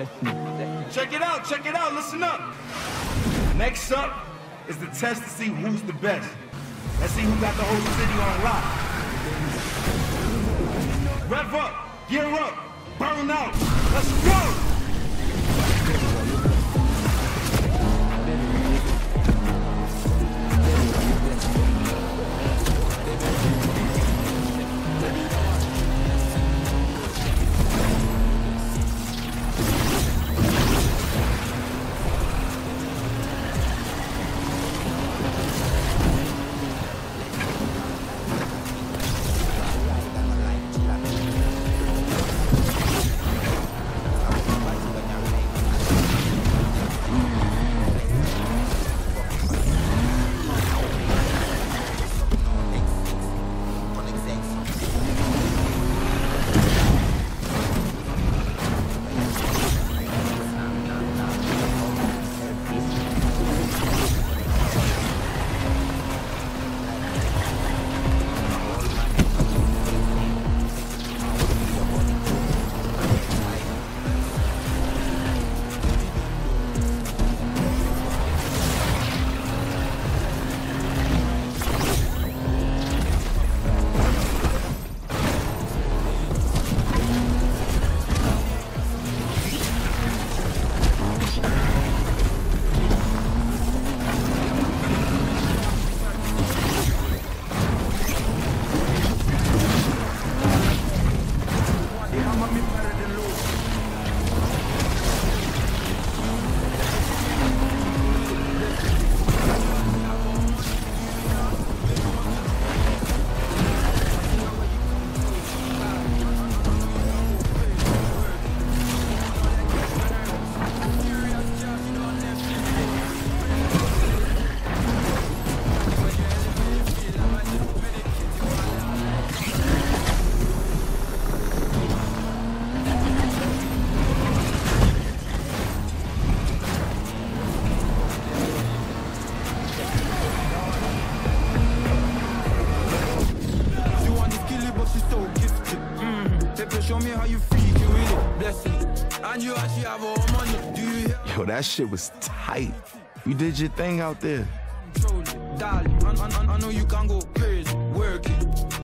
Check it out, listen up. Next up is the test to see who's the best. Let's see who got the whole city on lock. Rev up, gear up, burn out, let's go! Show me how you feel, you really blessing. And you actually have all money. Do you hear? Yo, that shit was tight. You did your thing out there. Darling, I know you can go crazy, work it.